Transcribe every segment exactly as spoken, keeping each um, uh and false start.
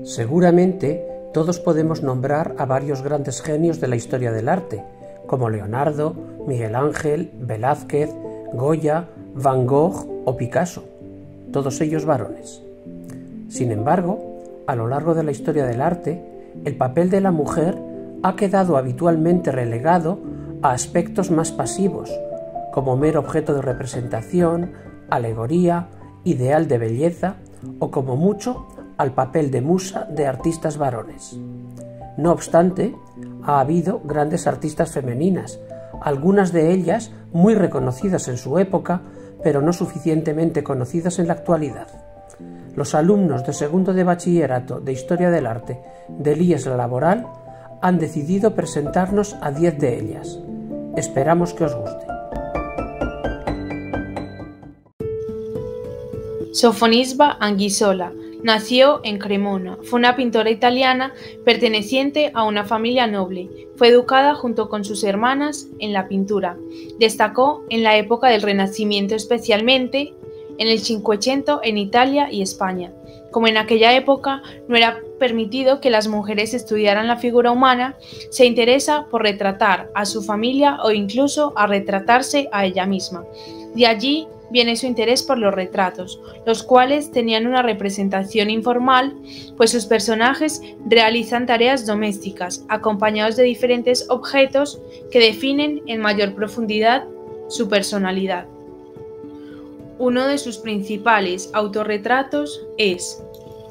Seguramente todos podemos nombrar a varios grandes genios de la historia del arte, como Leonardo, Miguel Ángel, Velázquez, Goya, Van Gogh o Picasso, todos ellos varones. Sin embargo, a lo largo de la historia del arte, el papel de la mujer ha quedado habitualmente relegado a aspectos más pasivos, como mero objeto de representación, alegoría, ideal de belleza o como mucho al papel de musa de artistas varones. No obstante, ha habido grandes artistas femeninas, algunas de ellas muy reconocidas en su época, pero no suficientemente conocidas en la actualidad. Los alumnos de segundo de bachillerato de Historia del Arte del I E S Laboral han decidido presentarnos a diez de ellas. Esperamos que os guste. Sofonisba Anguissola nació en Cremona. Fue una pintora italiana perteneciente a una familia noble. Fue educada junto con sus hermanas en la pintura. Destacó en la época del Renacimiento, especialmente en el Cinquecento en Italia y España. Como en aquella época no era permitido que las mujeres estudiaran la figura humana, se interesa por retratar a su familia o incluso a retratarse a ella misma. De allí viene su interés por los retratos, los cuales tenían una representación informal, pues sus personajes realizan tareas domésticas, acompañados de diferentes objetos que definen en mayor profundidad su personalidad. Uno de sus principales autorretratos es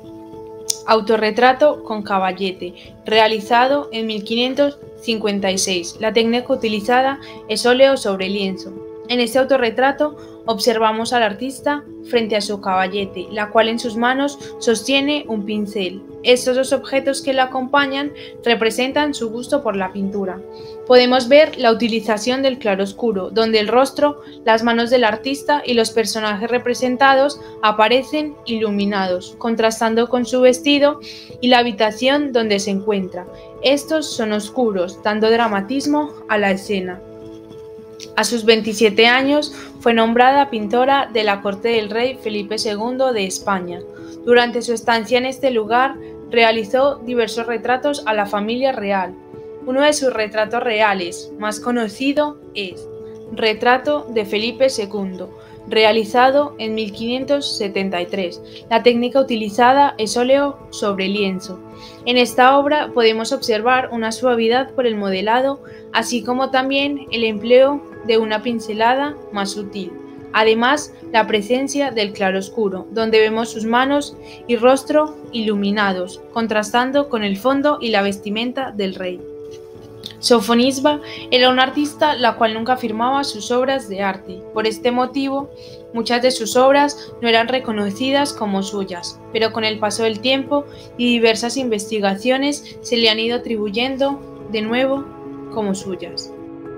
Autorretrato con caballete, realizado en mil quinientos cincuenta y seis. La técnica utilizada es óleo sobre lienzo. En este autorretrato observamos al artista frente a su caballete, la cual en sus manos sostiene un pincel. Estos dos objetos que la acompañan representan su gusto por la pintura. Podemos ver la utilización del claroscuro, donde el rostro, las manos del artista y los personajes representados aparecen iluminados, contrastando con su vestido y la habitación donde se encuentra. Estos son oscuros, dando dramatismo a la escena. A sus veintisiete años fue nombrada pintora de la corte del rey Felipe segundo de España. Durante su estancia en este lugar realizó diversos retratos a la familia real. Uno de sus retratos reales más conocido es Retrato de Felipe segundo, realizado en mil quinientos setenta y tres. La técnica utilizada es óleo sobre lienzo. En esta obra podemos observar una suavidad por el modelado, así como también el empleo de una pincelada más sutil. Además, la presencia del claroscuro, donde vemos sus manos y rostro iluminados, contrastando con el fondo y la vestimenta del rey. Sofonisba era una artista la cual nunca firmaba sus obras de arte. Por este motivo, muchas de sus obras no eran reconocidas como suyas, pero con el paso del tiempo y diversas investigaciones se le han ido atribuyendo de nuevo como suyas.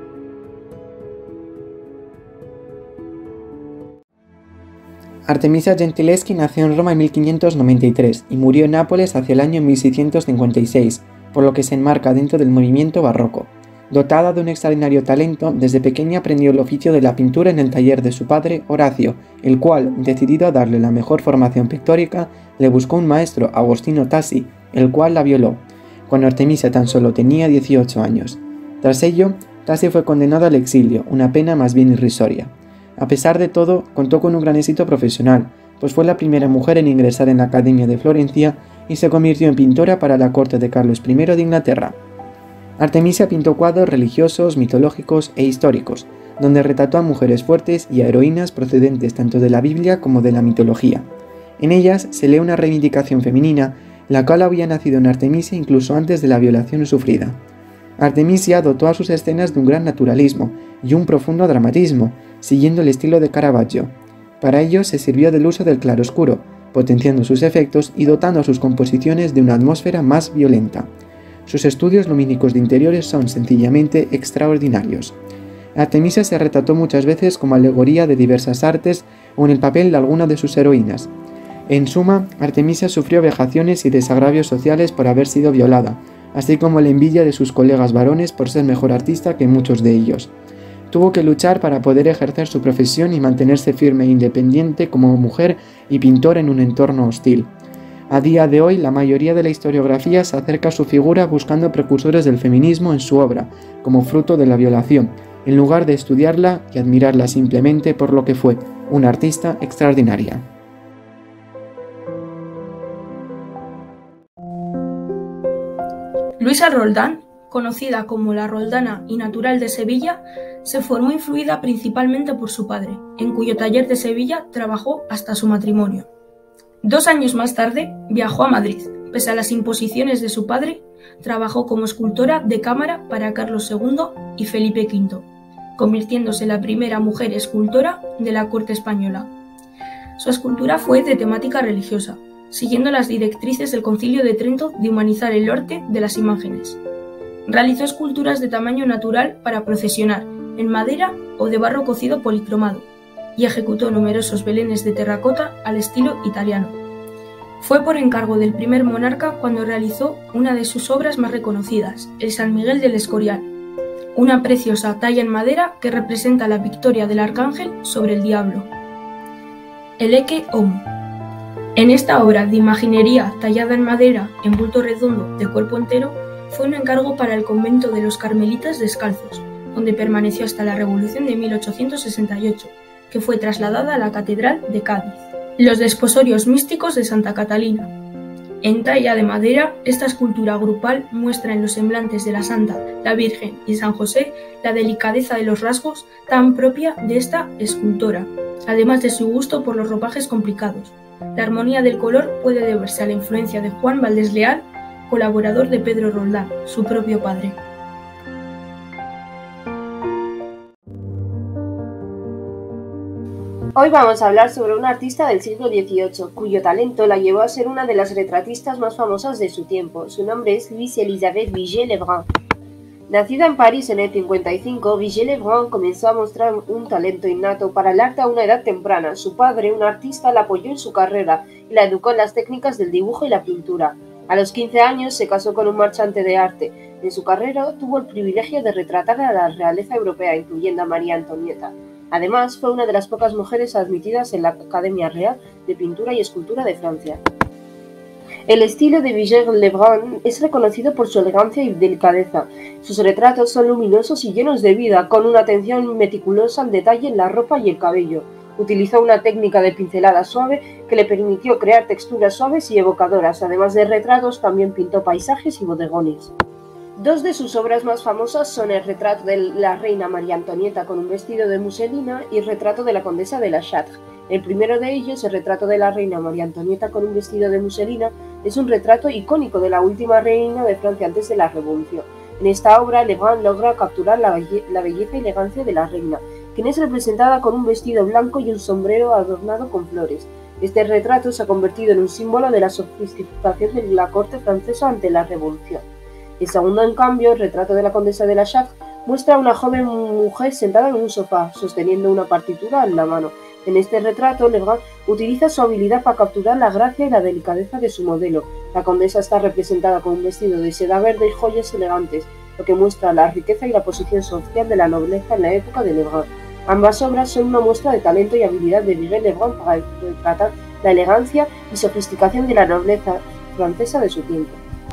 Artemisia Gentileschi nació en Roma en mil quinientos noventa y tres y murió en Nápoles hacia el año mil seiscientos cincuenta y seis, por lo que se enmarca dentro del movimiento barroco. Dotada de un extraordinario talento, desde pequeña aprendió el oficio de la pintura en el taller de su padre, Horacio, el cual, decidido a darle la mejor formación pictórica, le buscó un maestro, Agostino Tassi, el cual la violó, cuando Artemisia tan solo tenía dieciocho años. Tras ello, Tassi fue condenado al exilio, una pena más bien irrisoria. A pesar de todo, contó con un gran éxito profesional, pues fue la primera mujer en ingresar en la Academia de Florencia y se convirtió en pintora para la corte de Carlos primero de Inglaterra. Artemisia pintó cuadros religiosos, mitológicos e históricos, donde retrató a mujeres fuertes y a heroínas procedentes tanto de la Biblia como de la mitología. En ellas se lee una reivindicación femenina, la cual había nacido en Artemisia incluso antes de la violación sufrida. Artemisia dotó a sus escenas de un gran naturalismo y un profundo dramatismo, siguiendo el estilo de Caravaggio. Para ello se sirvió del uso del claroscuro, potenciando sus efectos y dotando a sus composiciones de una atmósfera más violenta. Sus estudios lumínicos de interiores son sencillamente extraordinarios. Artemisia se retrató muchas veces como alegoría de diversas artes o en el papel de alguna de sus heroínas. En suma, Artemisia sufrió vejaciones y desagravios sociales por haber sido violada, así como la envidia de sus colegas varones por ser mejor artista que muchos de ellos. Tuvo que luchar para poder ejercer su profesión y mantenerse firme e independiente como mujer y pintora en un entorno hostil. A día de hoy, la mayoría de la historiografía se acerca a su figura buscando precursores del feminismo en su obra, como fruto de la violación, en lugar de estudiarla y admirarla simplemente por lo que fue, una artista extraordinaria. Luisa Roldán, conocida como la Roldana y natural de Sevilla, se formó influida principalmente por su padre, en cuyo taller de Sevilla trabajó hasta su matrimonio. Dos años más tarde viajó a Madrid. Pese a las imposiciones de su padre, trabajó como escultora de cámara para Carlos segundo y Felipe quinto, convirtiéndose en la primera mujer escultora de la corte española. Su escultura fue de temática religiosa, siguiendo las directrices del Concilio de Trento de humanizar el arte de las imágenes. Realizó esculturas de tamaño natural para procesionar, en madera o de barro cocido policromado, y ejecutó numerosos belenes de terracota al estilo italiano. Fue por encargo del primer monarca cuando realizó una de sus obras más reconocidas, el San Miguel del Escorial, una preciosa talla en madera que representa la victoria del arcángel sobre el diablo. El Ecce Homo. En esta obra de imaginería tallada en madera en bulto redondo de cuerpo entero, fue un encargo para el convento de los Carmelitas Descalzos, donde permaneció hasta la Revolución de mil ochocientos sesenta y ocho, que fue trasladada a la Catedral de Cádiz. Los desposorios místicos de Santa Catalina. En talla de madera, esta escultura grupal muestra en los semblantes de la Santa, la Virgen y San José la delicadeza de los rasgos tan propia de esta escultora, además de su gusto por los ropajes complicados. La armonía del color puede deberse a la influencia de Juan Valdés Leal, colaborador de Pedro Roldán, su propio padre. Hoy vamos a hablar sobre una artista del siglo dieciocho, cuyo talento la llevó a ser una de las retratistas más famosas de su tiempo. Su nombre es Louise Élisabeth Vigée-Lebrun. Nacida en París en el cincuenta y cinco, Vigée-Lebrun comenzó a mostrar un talento innato para el arte a una edad temprana. Su padre, un artista, la apoyó en su carrera y la educó en las técnicas del dibujo y la pintura. A los quince años se casó con un marchante de arte. En su carrera tuvo el privilegio de retratar a la realeza europea, incluyendo a María Antonieta. Además, fue una de las pocas mujeres admitidas en la Academia Real de Pintura y Escultura de Francia. El estilo de Vigée-Lebrun es reconocido por su elegancia y delicadeza. Sus retratos son luminosos y llenos de vida, con una atención meticulosa al detalle en la ropa y el cabello. Utilizó una técnica de pincelada suave que le permitió crear texturas suaves y evocadoras. Además de retratos, también pintó paisajes y bodegones. Dos de sus obras más famosas son el retrato de la reina María Antonieta con un vestido de muselina y el retrato de la condesa de la Châtre. El primero de ellos, el retrato de la reina María Antonieta con un vestido de muselina, es un retrato icónico de la última reina de Francia antes de la Revolución. En esta obra, Lebrun logra capturar la, belle la belleza y elegancia de la reina, quien es representada con un vestido blanco y un sombrero adornado con flores. Este retrato se ha convertido en un símbolo de la sofisticación de la corte francesa ante la Revolución. El segundo, en cambio, el retrato de la condesa de la Châtre, muestra a una joven mujer sentada en un sofá, sosteniendo una partitura en la mano. En este retrato, Lebrun utiliza su habilidad para capturar la gracia y la delicadeza de su modelo. La condesa está representada con un vestido de seda verde y joyas elegantes, lo que muestra la riqueza y la posición social de la nobleza en la época de Lebrun. Ambas obras son una muestra de talento y habilidad de Vigée-Lebrun para retratar la elegancia y sofisticación de la nobleza francesa de su tiempo.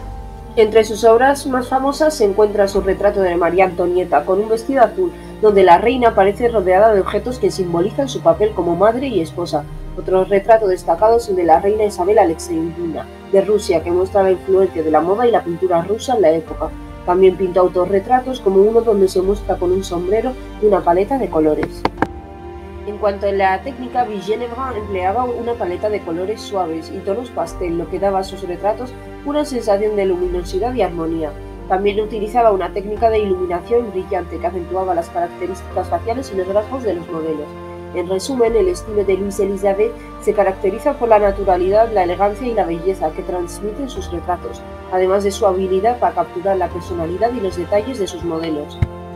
Entre sus obras más famosas se encuentra su retrato de María Antonieta con un vestido azul, donde la reina aparece rodeada de objetos que simbolizan su papel como madre y esposa. Otro retrato destacado es el de la reina Isabel Alexeyevna de Rusia, que muestra la influencia de la moda y la pintura rusa en la época. También pintó autorretratos, como uno donde se muestra con un sombrero y una paleta de colores. En cuanto a la técnica, Vigée-Lebrun empleaba una paleta de colores suaves y tonos pastel, lo que daba a sus retratos una sensación de luminosidad y armonía. También utilizaba una técnica de iluminación brillante que acentuaba las características faciales y los rasgos de los modelos. En resumen, el estilo de Louise Élisabeth se caracteriza por la naturalidad, la elegancia y la belleza que transmiten sus retratos, además de su habilidad para capturar la personalidad y los detalles de sus modelos.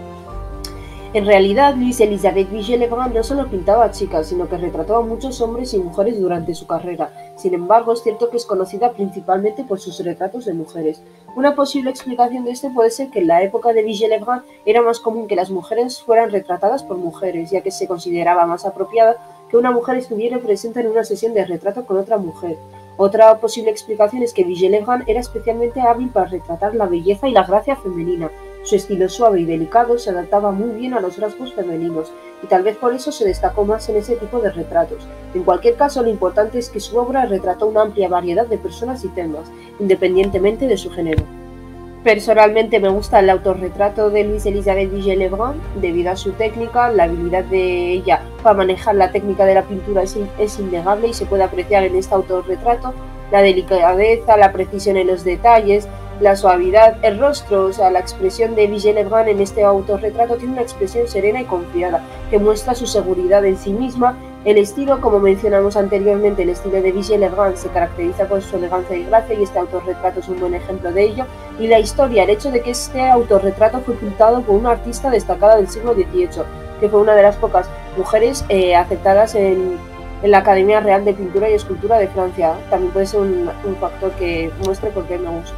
En realidad, Louise Élisabeth Vigée-Lebrun no solo pintaba a chicas, sino que retrató a muchos hombres y mujeres durante su carrera. Sin embargo, es cierto que es conocida principalmente por sus retratos de mujeres. Una posible explicación de esto puede ser que en la época de Vigée-Lebrun era más común que las mujeres fueran retratadas por mujeres, ya que se consideraba más apropiada que una mujer estuviera presente en una sesión de retrato con otra mujer. Otra posible explicación es que Vigée-Lebrun era especialmente hábil para retratar la belleza y la gracia femenina. Su estilo suave y delicado se adaptaba muy bien a los rasgos femeninos, y tal vez por eso se destacó más en ese tipo de retratos. En cualquier caso, lo importante es que su obra retrató una amplia variedad de personas y temas, independientemente de su género. Personalmente me gusta el autorretrato de Louise Elisabeth Vigée-Lebrun debido a su técnica. La habilidad de ella para manejar la técnica de la pintura es, es innegable y se puede apreciar en este autorretrato la delicadeza, la precisión en los detalles, la suavidad, el rostro, o sea, la expresión de Vigée-Lebrun en este autorretrato tiene una expresión serena y confiada que muestra su seguridad en sí misma. El estilo, como mencionamos anteriormente, el estilo de Vigée-Lebrun se caracteriza por su elegancia y gracia y este autorretrato es un buen ejemplo de ello. Y la historia, el hecho de que este autorretrato fue pintado por una artista destacada del siglo dieciocho, que fue una de las pocas mujeres eh, aceptadas en, en la Academia Real de Pintura y Escultura de Francia. También puede ser un, un factor que muestre por qué me gusta.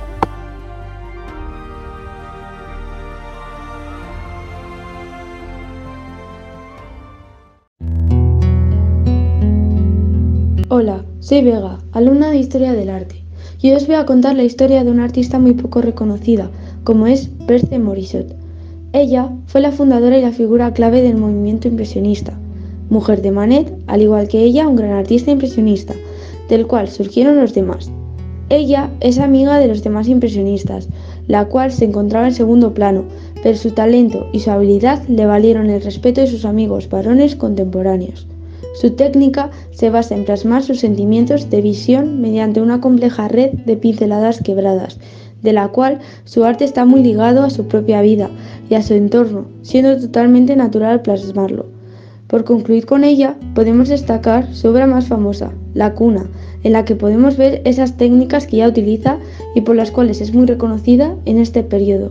Hola, soy Vega, alumna de Historia del Arte, y hoy os voy a contar la historia de una artista muy poco reconocida, como es Berthe Morisot. Ella fue la fundadora y la figura clave del movimiento impresionista, mujer de Manet, al igual que ella un gran artista impresionista, del cual surgieron los demás. Ella es amiga de los demás impresionistas, la cual se encontraba en segundo plano, pero su talento y su habilidad le valieron el respeto de sus amigos varones contemporáneos. Su técnica se basa en plasmar sus sentimientos de visión mediante una compleja red de pinceladas quebradas, de la cual su arte está muy ligado a su propia vida y a su entorno, siendo totalmente natural plasmarlo. Por concluir con ella, podemos destacar su obra más famosa, La Cuna, en la que podemos ver esas técnicas que ella utiliza y por las cuales es muy reconocida en este periodo.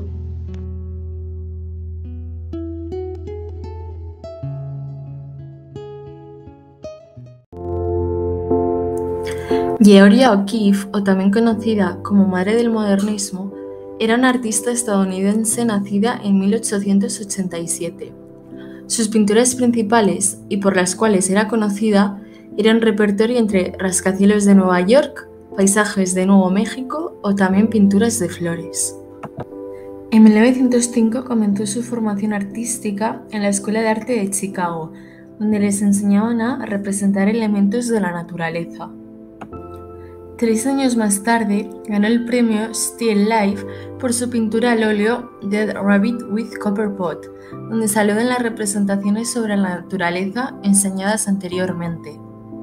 Georgia O'Keeffe, o también conocida como Madre del Modernismo, era una artista estadounidense nacida en mil ochocientos ochenta y siete. Sus pinturas principales, y por las cuales era conocida, eran repertorio entre rascacielos de Nueva York, paisajes de Nuevo México o también pinturas de flores. En mil novecientos cinco comenzó su formación artística en la Escuela de Arte de Chicago, donde les enseñaban a representar elementos de la naturaleza. Tres años más tarde, ganó el premio Still Life por su pintura al óleo Dead Rabbit with Copper Pot, donde saludan las representaciones sobre la naturaleza enseñadas anteriormente.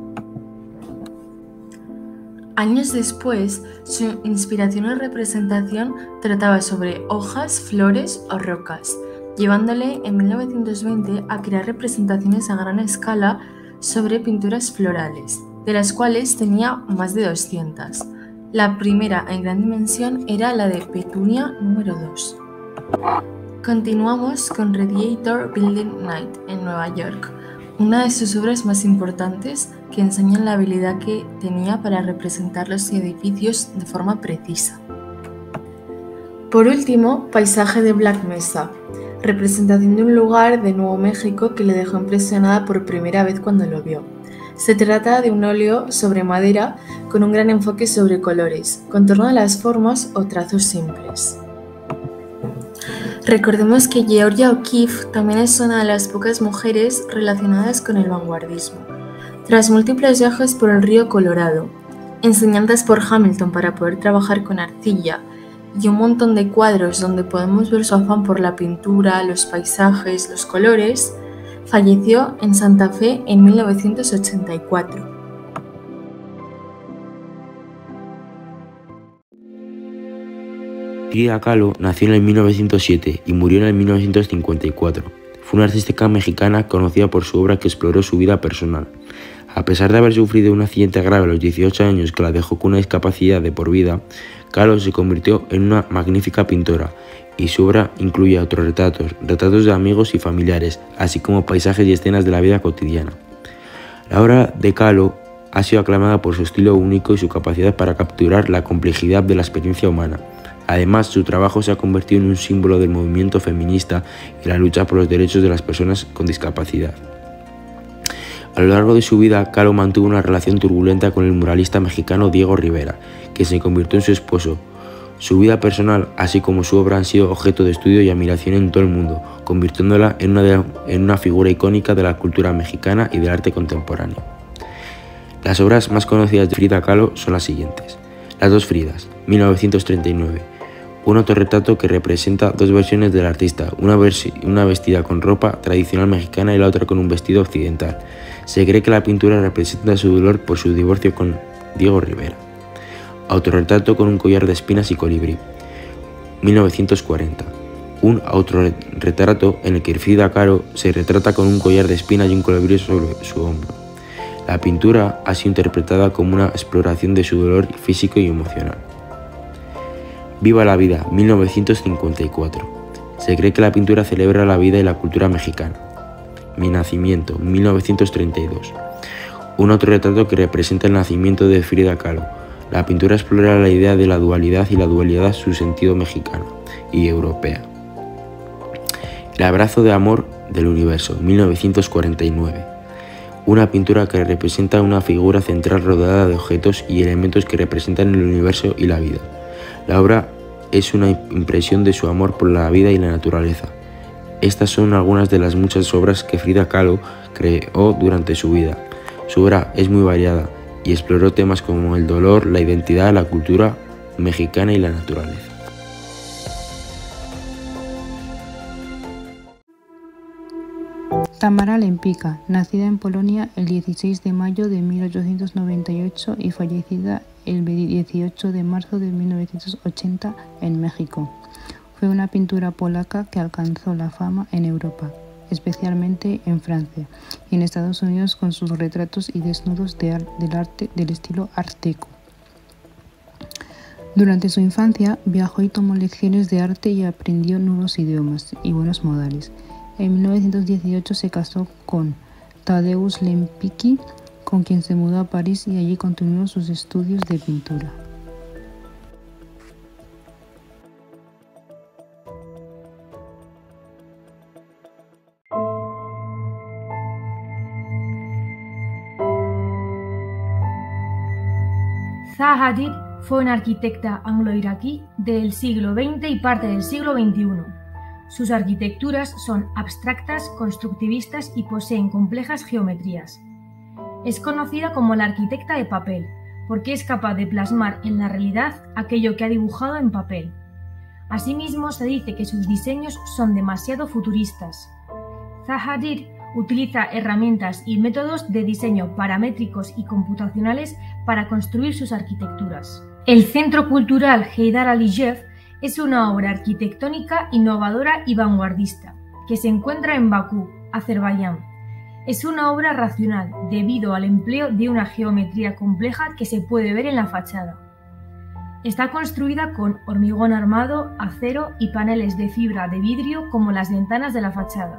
Años después, su inspiración y representación trataba sobre hojas, flores o rocas, llevándole en mil novecientos veinte a crear representaciones a gran escala sobre pinturas florales, de las cuales tenía más de doscientas. La primera en gran dimensión era la de Petunia número dos. Continuamos con Radiator Building Night en Nueva York, una de sus obras más importantes que enseñan la habilidad que tenía para representar los edificios de forma precisa. Por último, Paisaje de Black Mesa, representación de un lugar de Nuevo México que le dejó impresionada por primera vez cuando lo vio. Se trata de un óleo sobre madera con un gran enfoque sobre colores, contorno de las formas o trazos simples. Recordemos que Georgia O'Keeffe también es una de las pocas mujeres relacionadas con el vanguardismo. Tras múltiples viajes por el río Colorado, enseñanzas por Hamilton para poder trabajar con arcilla y un montón de cuadros donde podemos ver su afán por la pintura, los paisajes, los colores, falleció en Santa Fe en mil novecientos ochenta y cuatro. Frida Kahlo nació en el mil novecientos siete y murió en el mil novecientos cincuenta y cuatro. Fue una artista mexicana conocida por su obra que exploró su vida personal. A pesar de haber sufrido un accidente grave a los dieciocho años que la dejó con una discapacidad de por vida, Kahlo se convirtió en una magnífica pintora y su obra incluye autorretratos, retratos de amigos y familiares, así como paisajes y escenas de la vida cotidiana. La obra de Kahlo ha sido aclamada por su estilo único y su capacidad para capturar la complejidad de la experiencia humana. Además, su trabajo se ha convertido en un símbolo del movimiento feminista y la lucha por los derechos de las personas con discapacidad. A lo largo de su vida, Kahlo mantuvo una relación turbulenta con el muralista mexicano Diego Rivera, que se convirtió en su esposo. Su vida personal, así como su obra, han sido objeto de estudio y admiración en todo el mundo, convirtiéndola en una, de, en una figura icónica de la cultura mexicana y del arte contemporáneo. Las obras más conocidas de Frida Kahlo son las siguientes: Las dos Fridas, mil novecientos treinta y nueve, un autorretrato que representa dos versiones del artista, una, una vestida con ropa tradicional mexicana y la otra con un vestido occidental. Se cree que la pintura representa su dolor por su divorcio con Diego Rivera. Autorretrato con un collar de espinas y colibrí, mil novecientos cuarenta. Un autorretrato en el que Frida Kahlo se retrata con un collar de espinas y un colibrí sobre su hombro. La pintura ha sido interpretada como una exploración de su dolor físico y emocional. Viva la vida, mil novecientos cincuenta y cuatro. Se cree que la pintura celebra la vida y la cultura mexicana. Mi nacimiento, mil novecientos treinta y dos. Un autorretrato que representa el nacimiento de Frida Kahlo. La pintura explora la idea de la dualidad y la dualidad su sentido mexicana y europea. El abrazo de amor del universo, mil novecientos cuarenta y nueve. Una pintura que representa una figura central rodeada de objetos y elementos que representan el universo y la vida. La obra es una impresión de su amor por la vida y la naturaleza. Estas son algunas de las muchas obras que Frida Kahlo creó durante su vida. Su obra es muy variada y exploró temas como el dolor, la identidad, la cultura mexicana y la naturaleza. Tamara Lempicka, nacida en Polonia el dieciséis de mayo de mil ochocientos noventa y ocho y fallecida el dieciocho de marzo de mil novecientos ochenta en México. Fue una pintora polaca que alcanzó la fama en Europa, especialmente en Francia y en Estados Unidos con sus retratos y desnudos de ar- del arte del estilo Art Deco. Durante su infancia viajó y tomó lecciones de arte y aprendió nuevos idiomas y buenos modales. En mil novecientos dieciocho se casó con Tadeusz Lempicki, con quien se mudó a París y allí continuó sus estudios de pintura. Zaha Hadid fue una arquitecta anglo-iraquí del siglo veinte y parte del siglo veintiuno. Sus arquitecturas son abstractas, constructivistas y poseen complejas geometrías. Es conocida como la arquitecta de papel, porque es capaz de plasmar en la realidad aquello que ha dibujado en papel. Asimismo, se dice que sus diseños son demasiado futuristas. Zaha Hadid utiliza herramientas y métodos de diseño paramétricos y computacionales para construir sus arquitecturas. El Centro Cultural Heydar Aliyev es una obra arquitectónica innovadora y vanguardista, que se encuentra en Bakú, Azerbaiyán. Es una obra racional, debido al empleo de una geometría compleja que se puede ver en la fachada. Está construida con hormigón armado, acero y paneles de fibra de vidrio como las ventanas de la fachada.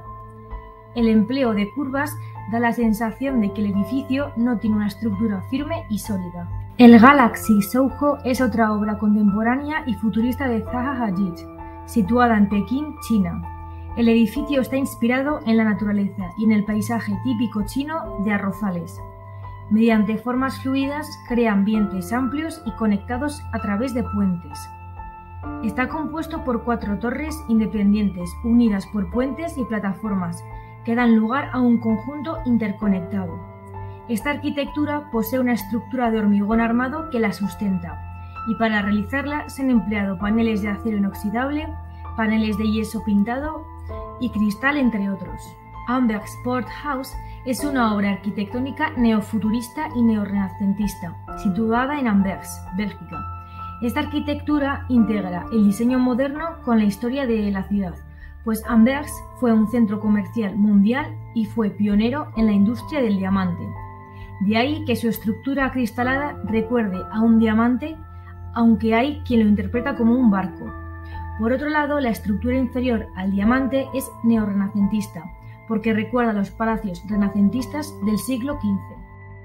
El empleo de curvas da la sensación de que el edificio no tiene una estructura firme y sólida. El Galaxy Soho es otra obra contemporánea y futurista de Zaha Hadid, situada en Pekín, China. El edificio está inspirado en la naturaleza y en el paisaje típico chino de arrozales. Mediante formas fluidas crea ambientes amplios y conectados a través de puentes. Está compuesto por cuatro torres independientes unidas por puentes y plataformas que dan lugar a un conjunto interconectado. Esta arquitectura posee una estructura de hormigón armado que la sustenta, y para realizarla se han empleado paneles de acero inoxidable, paneles de yeso pintado y cristal, entre otros. Amberg Sport House es una obra arquitectónica neofuturista y neorrenacentista, situada en Anvers, Bélgica. Esta arquitectura integra el diseño moderno con la historia de la ciudad, pues Anvers fue un centro comercial mundial y fue pionero en la industria del diamante. De ahí que su estructura acristalada recuerde a un diamante, aunque hay quien lo interpreta como un barco. Por otro lado, la estructura inferior al diamante es neorrenacentista, porque recuerda a los palacios renacentistas del siglo quince.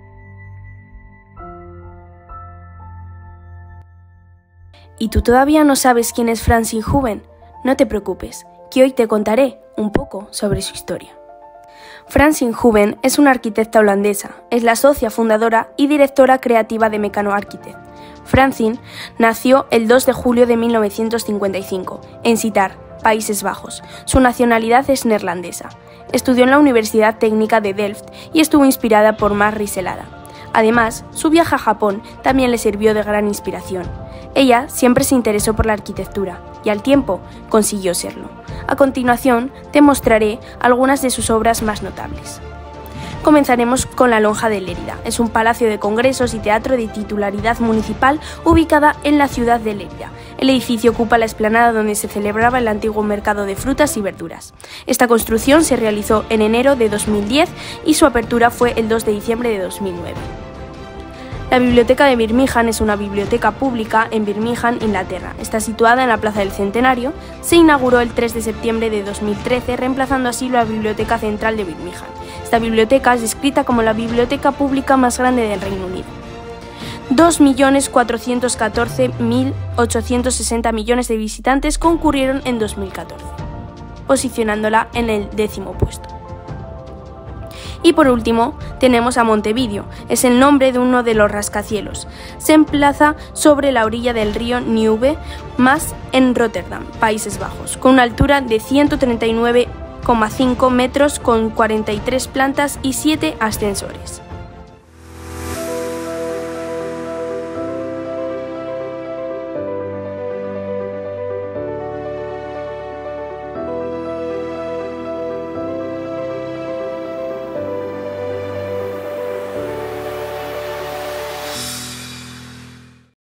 ¿Y tú todavía no sabes quién es Francine Houben? No te preocupes, que hoy te contaré un poco sobre su historia. Francine Houben es una arquitecta holandesa, es la socia fundadora y directora creativa de Mecanoo Architect. Francine nació el dos de julio de mil novecientos cincuenta y cinco, en Sittard, Países Bajos. Su nacionalidad es neerlandesa. Estudió en la Universidad Técnica de Delft y estuvo inspirada por Marc Risselada. Además, su viaje a Japón también le sirvió de gran inspiración. Ella siempre se interesó por la arquitectura y al tiempo consiguió serlo. A continuación, te mostraré algunas de sus obras más notables. Comenzaremos con la Lonja de Lérida. Es un palacio de congresos y teatro de titularidad municipal ubicada en la ciudad de Lérida. El edificio ocupa la explanada donde se celebraba el antiguo mercado de frutas y verduras. Esta construcción se realizó en enero de dos mil diez y su apertura fue el dos de diciembre de dos mil nueve. La Biblioteca de Birmingham es una biblioteca pública en Birmingham, Inglaterra. Está situada en la Plaza del Centenario. Se inauguró el tres de septiembre de dos mil trece, reemplazando así la Biblioteca Central de Birmingham. Esta biblioteca es descrita como la biblioteca pública más grande del Reino Unido. dos millones cuatrocientos catorce mil ochocientos sesenta millones de visitantes concurrieron en dos mil catorce, posicionándola en el décimo puesto. Y por último, tenemos a Montevideo. Es el nombre de uno de los rascacielos. Se emplaza sobre la orilla del río Nieuwe, más en Rotterdam, Países Bajos, con una altura de ciento treinta y nueve coma cinco metros con cuarenta y tres plantas y siete ascensores.